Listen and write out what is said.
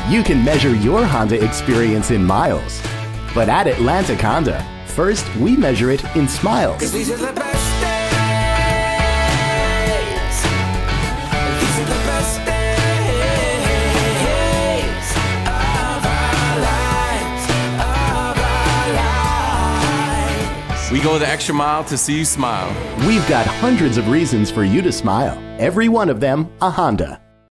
You can measure your Honda experience in miles. But at Atlantic Honda, first we measure it in smiles. 'Cause these are the best days. These are the best days of our lives. We go the extra mile to see you smile. We've got hundreds of reasons for you to smile. Every one of them a Honda.